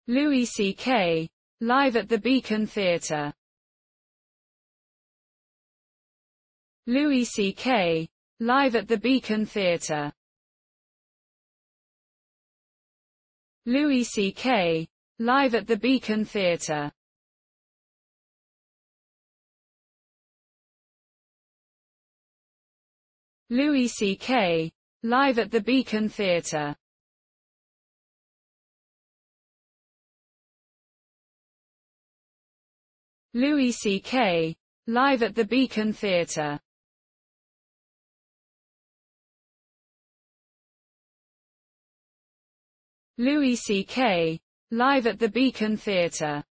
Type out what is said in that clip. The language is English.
Louis C.K. live at the Beacon Theatre. Louis C.K. live at the Beacon Theatre. Louis C.K. live at the Beacon Theatre. Louis C.K. live at the Beacon Theatre. Louis C.K. live at the Beacon Theatre. Louis C.K. live at the Beacon Theatre.